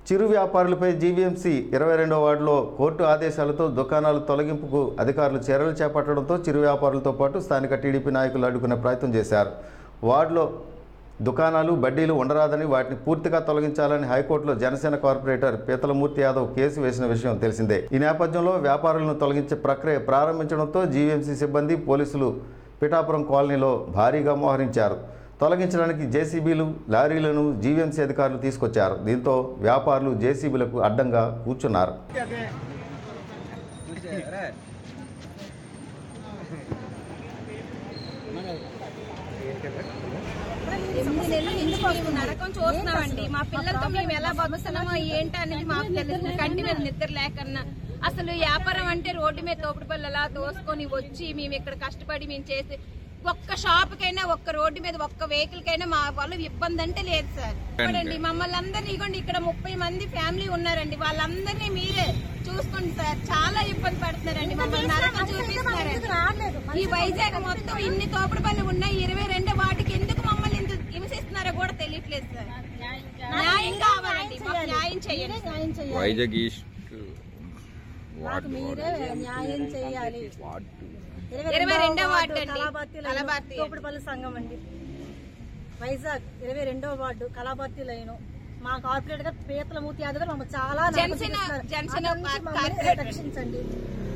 చిరు వ్యాపారులపై GVMC 22వ వార్డులో court ఆదేశాలతో దుకాణాల తొలగింపుకు అధికారులు చర్యలు చేపట్టడంతో చిరు వ్యాపారులతో పాటు స్థానిక టీడీపీ నాయకులు అడ్డుకునే ప్రయత్నం చేశారు. వార్డులో దుకాణాలు, బడ్డీలు ఉండరాదని, వాటిని పూర్తిగా తొలగించాలని హైకోర్టులో జనసేన కార్పొరేటర్ పీతలమూర్తి యాదవ్ కేసు వేసిన విషయం తెలిసిందే. ఈ నేపథ్యంలో వ్యాపారులను తొలగించే ప్రక్రియ ప్రారంభించడంతో జీవీఎంసీ సిబ్బంది, పోలీసులు పిఠాపురం కాలనీలో భారీగా మోహరించారు. తొలగించడానికి జేసీబీలు, లారీలను జీవీఎంసీ అధికారులు తీసుకొచ్చారు. దీంతో వ్యాపారులు జేసీబీలకు అడ్డంగా కూర్చున్నారు. నరకం చూస్తున్నామండి. మా పిల్లలతో మేము ఎలా బతుకుతున్నామో ఏంటి అనేది మాకు తెలుసు. కంటి మీద నిద్ర లేకన్నా అసలు వ్యాపారం అంటే రోడ్డు మీద తోపుడు పళ్ళు అలా తోసుకొని వచ్చి మేము ఇక్కడ కష్టపడి మేము చేసి ఒక్క షాప్ కైనా, ఒక్క రోడ్డు మీద ఒక్క వెహికల్ కైనా మా వాళ్ళు ఇబ్బంది అంటే లేదు సార్. ఇప్పుడండి మమ్మల్ని అందరినీ ఇగోండి, ఇక్కడ 30 మంది ఫ్యామిలీ ఉన్నారండి, వాళ్ళందరినీ మీరే చూసుకోండి సార్. చాలా ఇబ్బంది పడుతున్నారండి, మమ్మల్ని నరకం చూపిస్తున్నారు. ఈ వైజాగ్ మొత్తం ఇన్ని తోపుడు పళ్ళు ఉన్నాయి, 22 వాటికి ఎందుకు మమ్మల్ని ఇంత హింసిస్తున్నారో కూడా తెలియట్లేదు సార్. న్యాయం కావాలండి, మాకు న్యాయం చేయండి. వైజాగ్ ఈస్ట్ మీరే న్యాయం చేయాలి. 22వ వార్డు తోపుడుపల్లి సంఘం అండి, వైజాగ్ 22వ వార్డు కళాభర్తి లైన్. మా కార్పొరేటర్ గా పీతలమూర్తి యాదవ్ గారు మమ్మల్ని చాలా రక్షించండి.